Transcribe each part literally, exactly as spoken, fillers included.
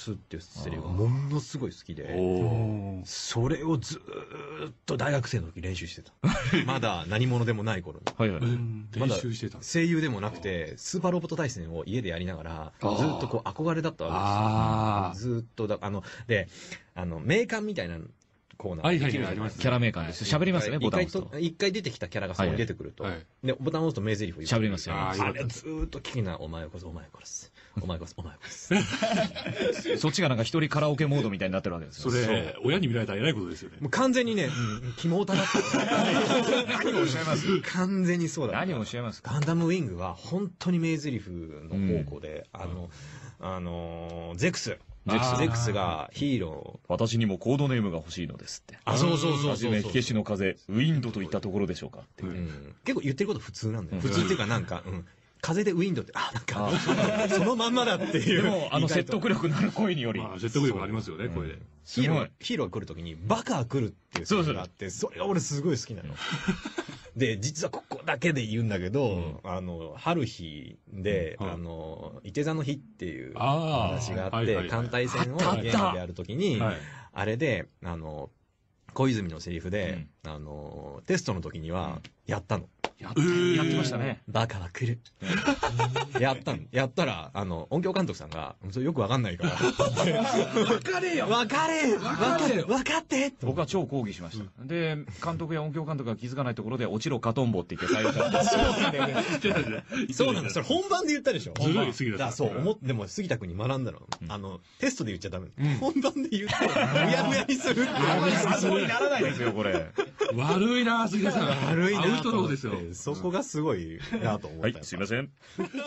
すっていうセリフがものすごい好きで、それをずーっと大学生の時練習してた。まだ何者でもない頃に。はいはい。まだ声優でもなくて、スーパーロボット対戦を家でやりながら、ずーっとこう憧れだったわけですよ。ずーっとだ、あの、で、あの、名鑑みたいなコーナーできるじゃないですか。キャラ名鑑です。喋りますね、ボタン押すと。一回出てきたキャラがそこに出てくると。で、ボタンを押すと名台詞を言う。喋りますよね。あれずーっと聞きな、お前を殺す、お前を殺す。お前を殺す、お前を殺す。そっちがなんか一人カラオケモードみたいになってるわけですよ。それ、親に見られたら偉いことですよね。もう完全にね、キモオタだった。何をおっしゃいます？完全にそうだ。何をおっしゃいます？ガンダムウィングは本当に名台詞の宝庫で、あの、あの、ゼクス。ゼクス、ゼクスがヒーロー。私にもコードネームが欲しいのですって。あ、そうそうそうそう。はじめ、火消しの風、ウィンドといったところでしょうかって。結構言ってること普通なんだよ。普通っていうかなんか、風でウィンドって、あ、なんか、そのまんまだっていう。でも、あの説得力のある声により。説得力ありますよね、声で。ヒーロー、ヒーローが来るときに、バカが来るっていうセリフがあって、それが俺すごい好きなの。で、実はここだけで言うんだけど、あの、春日で、あの、いて座の日っていう話があって、艦隊戦をゲームでやるときに、あれで、あの、小泉のセリフで、あの、テストの時には、やったの。やってましたね。バカは来る。やったの。やったら、あの、音響監督さんが、それよくわかんないから。わかれよわかれわかれわかって僕は超抗議しました。で、監督や音響監督が気づかないところで、落ちろカトンボって言って採用したんですよ。そうなんだ。それ本番で言ったでしょ。ずるい杉田さん。そう、思って、でも杉田君に学んだの。あの、テストで言っちゃダメ。本番で言ったら、むやむやにするって。参考にならないですよ、これ。悪いな、杉田さん。悪いな。アウトローですよ。そこがすごいなと思った。はい、すいません。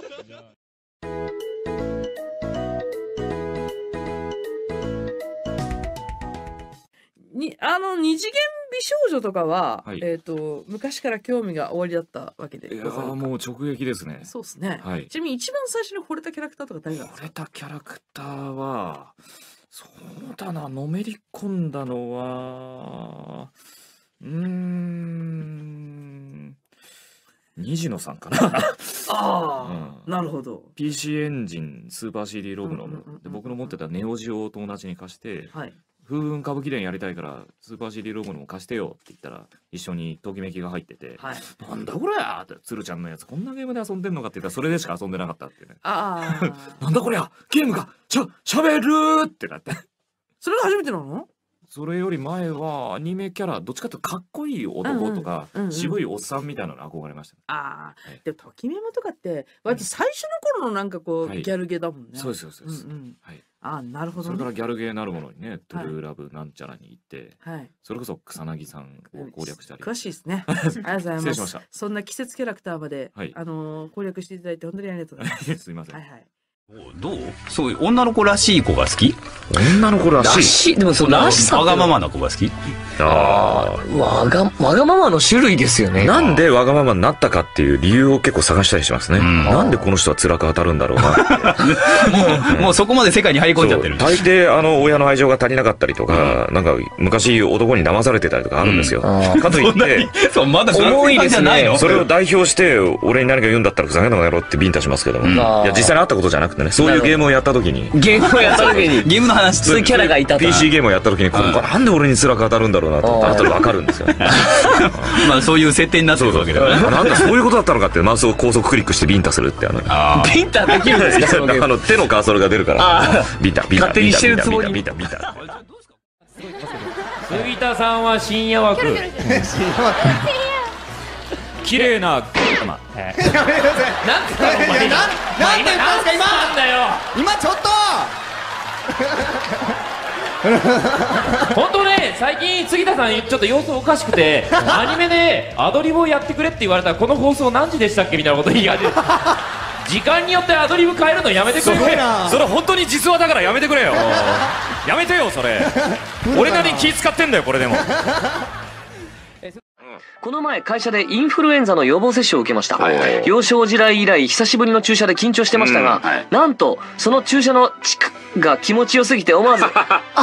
に、あの、二次元美少女とかは、はい、えっと、昔から興味がおありだったわけで。 いやー、もう直撃ですね。 そうですね。はい。ちなみに一番最初に惚れたキャラクターとか誰だったんですか？ 惚れたキャラクターは、そうだな、のめり込んだのは、うーん、虹野さんかな。 ああ、うん、なるほど。 ピーシー エンジン、スーパー シーディー ログの、で僕の持ってたネオジオを友達に貸して、はい、風雲歌舞伎伝やりたいから、スーパー シーディー ログのも貸してよって言ったら、一緒にときめきが入ってて、はい、なんだこれやって、鶴ちゃんのやつ、こんなゲームで遊んでんのかって言ったら、それでしか遊んでなかったってね。ああ。なんだこりゃゲームが、しゃ、しゃべるーってなって。 それが初めてなの？ それより前はアニメキャラどっちかというとかっこいい男とか渋いおっさんみたいなの憧れました、ね、 ああ、はい、でもときめもとかって割と最初の頃のなんかこう、はい、ギャルゲーだもんね。 そうですそうです、うんうん、はい、 ああ、なるほど、ね、 それからギャルゲーなるものにね、トゥルーラブなんちゃらに行って、はい、それこそ草薙さんを攻略したり、 詳しいですね。ありがとうございます。 失礼しました。 そんな季節キャラクターまで、はい、あのー、攻略していただいて本当にありがとうございます。 すいません。 はいはい。 どう？そういう女の子らしい子が好き？ 女の子らしい。らしい。 でもそのらしさわがままな子が好き？ ああ、わがわがままの種類ですよね。 なんでわがままになったかっていう理由を結構探したりしますね。うん、なんでこの人は辛く当たるんだろうなって。 もうもうそこまで世界に入り込んじゃってる。 大抵あの親の愛情が足りなかったりとか、うん、なんか昔男に騙されてたりとかあるんですよ。うん、かといってそうまだ重いですじゃないの。 それを代表して俺に何か言うんだったらふざけんなやろってビンタしますけども、うん、いや実際にあったことじゃなくてね、そういうゲームをやった時にゲームをやった時にゲームの話そういうキャラがいたとピーシー ゲームをやった時にこの子なんで俺に辛く当たるんだろうなと後で分かるんですよ。 まあそういう設定になってるわけだよね。 なんだそういうことだったのかってマウスを高速クリックしてビンタするってあのビンタできるんですか？そのゲームあの手のカーソルが出るからビンタビンタ勝手にしてるつもりビンタビンタビンタ。 杉田さんは深夜枠。綺麗な。なんて言ったの？お前。なんて言ったんですか今？なんだよ。 今ちょっと。 本当ね、最近杉田さんちょっと様子おかしくて、アニメでアドリブをやってくれって言われたらこの放送何時でしたっけみたいなこと言い始めて、時間によってアドリブ変えるのやめてくれ。それ本当に実話だからやめてくれよ。やめてよそれ。俺なりに気使ってんだよこれでも。 この前会社でインフルエンザの予防接種を受けました。幼少時代以来久しぶりの注射で緊張してましたが、なんとその注射のチクが気持ちよすぎて思わずあ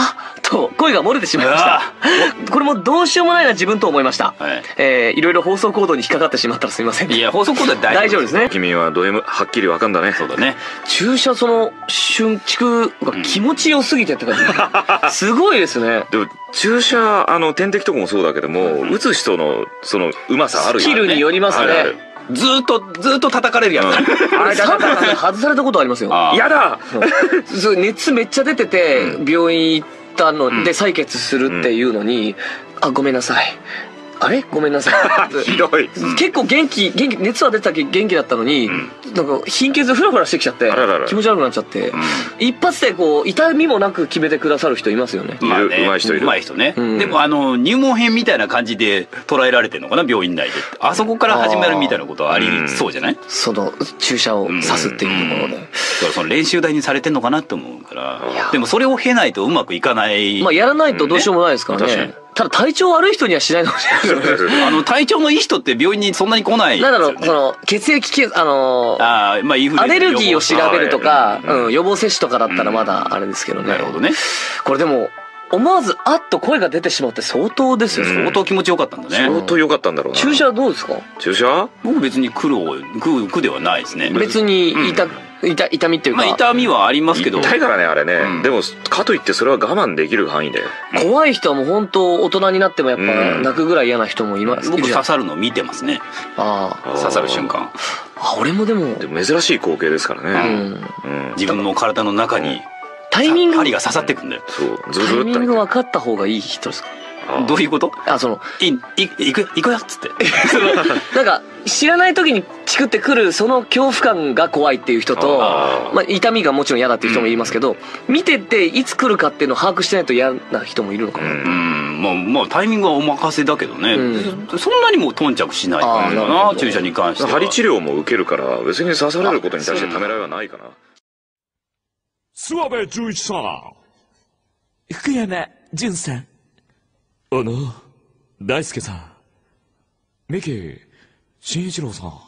と声が漏れてしまいました。これもどうしようもないな自分と思いました。はい、えー、いろいろ放送コードに引っかかってしまったらすみません。 いや、放送コードは大丈夫ですね。君はド M はっきりわかんだね。そうだね。 注射その瞬蓄が気持ちよすぎてって感じ。すごいですね。 でも注射あの点滴とかもそうだけども、打つ人のそのうまさあるよね。 スキルによりますね。 ずーっとずーっと叩かれるやつ。 あれサンプラス外されたことありますよ。 やだ。 熱めっちゃ出てて病院行ったので採血するっていうのに、あ、ごめんなさい。あれごめんなさい。 ひどい。 結構元気元気熱は出たけ元気だったのに、なんか貧血フラフラしてきちゃって気持ち悪くなっちゃって、一発でこう痛みもなく決めてくださる人いますよね。 いる、うまい人いる。 うまい人ね。でもあの入門編みたいな感じで捉えられてるのかな、病院内で。あそこから始めるみたいなことはありそうじゃない？ その注射を刺すっていうところで。だからその練習台にされてんのかなと思うから。でもそれを経ないとうまくいかない。 まあやらないとどうしようもないですからね。ただ体調悪い人にはしないでほしいです。 あの体調のいい人って病院にそんなに来ない。 なんだろう、その血液検あのあまあインフルエンザアレルギーを調べるとか、うん予防接種とかだったらまだあれですけどね。 なるほどね。 これでも思わずあっと声が出てしまって相当ですよ。 相当気持ちよかったんだね。 相当良かったんだろうな。 注射はどうですか？ 注射？ 僕別に苦労苦苦ではないですね。 別に痛痛痛みっていうか。 まあ痛みはありますけど。 痛いからねあれね。でもかといってそれは我慢できる範囲で。 怖い人はもう本当大人になってもやっぱ泣くぐらい嫌な人もいます。 僕刺さるの見てますね。ああ刺さる瞬間。 あ俺もでも。 でも珍しい光景ですからね。 自分の体の中に。 タイミング針が刺さってくんだよ。 そうずっとタイミング分かった方がいい人ですか？ どういうこと？ あそのいい行く行くよっつって。 なんか知らない時にチクってくるその恐怖感が怖いっていう人と、まあ痛みがもちろん嫌だっていう人もいますけど、見てていつ来るかっていうのを把握してないと嫌な人もいるのかな。 うんまあまあタイミングはお任せだけどね。そんなにも頓着しないかな注射に関しては。 針治療も受けるから別に刺されることに対してためらいはないかな。 諏訪部純一さん、福山潤さん、あの大輔さん、三木慎一郎さん、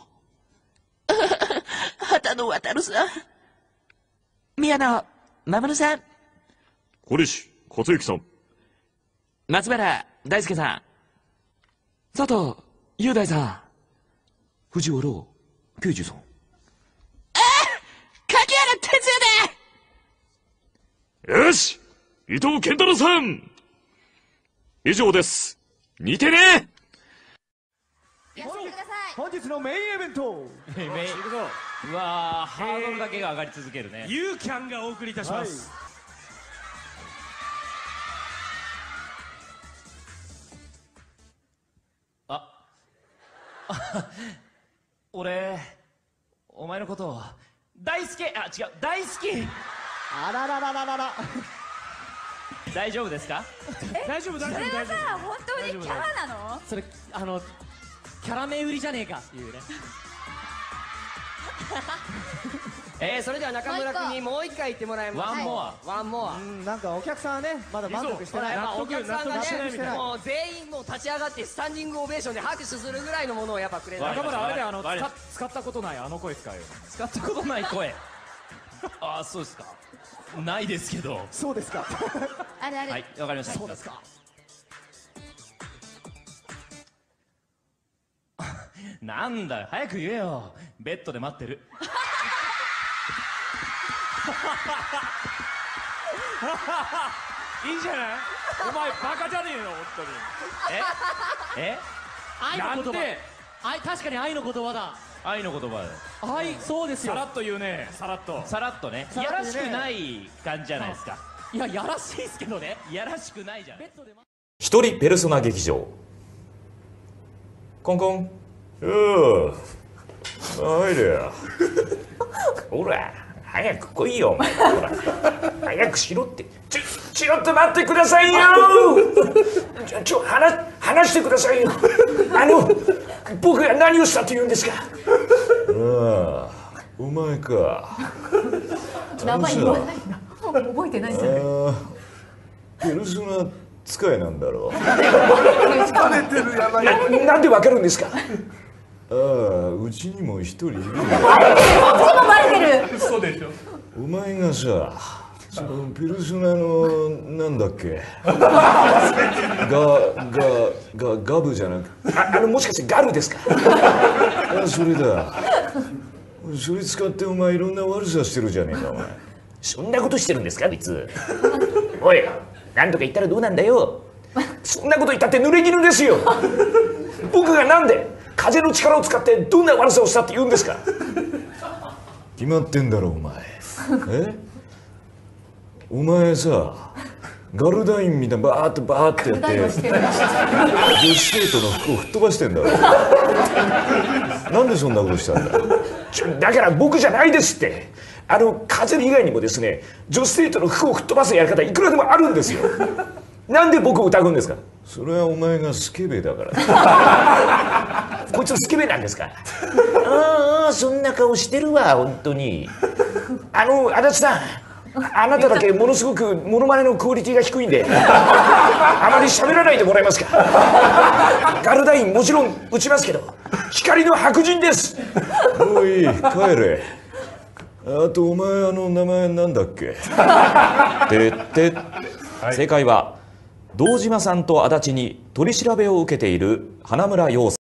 畑野渉さん、宮野守さん、 小西克幸さん、 松原大輔さん、佐藤雄大さん、 藤原啓二さん、 あ柿原哲也だ。 よし伊藤健太郎さん以上です。似てね。 本日のメインイベントメインうわーハードルだけが上がり続けるね。 ユーキャンがお送りいたします。 あ俺お前のこと大好き。あ違う大好き。 あらららららら大丈夫ですか？ 大丈夫大丈夫大丈夫。 それはさ本当にキャラなの？ それあのキャラ名売りじゃねえかっていうね。えー、それでは中村君にもう一回言ってもらいます。 ワンモアワンモア。なんかお客さんはねまだ満足してない。お客さんがねもう全員もう立ち上がってスタンディングオベーションで拍手するぐらいのものをやっぱくれない。中村あれであの使ったことないあの声使うよ。 使ったことない声。ああそうですか。ないですけど。 そうですか。 あれあれ。 はいわかりました。 そうですか。 なんだよ早く言えよ。ベッドで待ってる。 いいじゃない。お前バカじゃねえよ本当に。 ええ愛の言葉。愛確かに愛の言葉だ。 愛の言葉だ。愛そうですよ。 さらっと言うね。さらっとさらっとね。いやらしくない感じじゃないですか。 いややらしいですけどね。 いやらしくないじゃん。 一人ペルソナ劇場コンコン。おおおいでよ。ほら早く来いよお前。ほら早くしろって。ちょちょっと待ってくださいよ。ちょちょ話話してくださいよ。あの僕が何をしたと言うんですか。ああお前か。 名前言わないな。覚えてないじゃん。 ペルソナ使いなんだろう。疲れてるやばい。ななんでわかるんですか。ああうちにも一人いるんだ。 こっちもバレてる。 嘘でしょ。お前がさそのペルソナのなんだっけガガガガブじゃなくああのもしかしてガルですか？ あそれだ。それ使ってお前いろんな悪さしてるじゃねえかお前。 そんなことしてるんですかあいつ。おいなんとか言ったらどうなんだよ。そんなこと言ったって濡れ衣ですよ。僕がなんで風の力を使ってどんな悪さをしたって言うんですか？ 決まってんだろお前。えお前さガルダインみたいなバーッとバーッてやって女子生徒の服を吹っ飛ばしてんだろ。なんでそんなことしたんだ。 ちょだから僕じゃないですって。あの風以外にもですね女子生徒の服を吹っ飛ばすやり方いくらでもあるんですよ。なんで僕を疑うんですか？ それはお前がスケベだからこいつスケベなんですか？ああそんな顔してるわ本当に。あの足立さんあなただけものすごくモノマネのクオリティが低いんであまり喋らないでもらえますか？ガルダインもちろん打ちますけど光の白人です。 もういい帰れ。あとお前あの名前なんだっけ？ てって正解は堂島さんと足立に取り調べを受けている花村陽介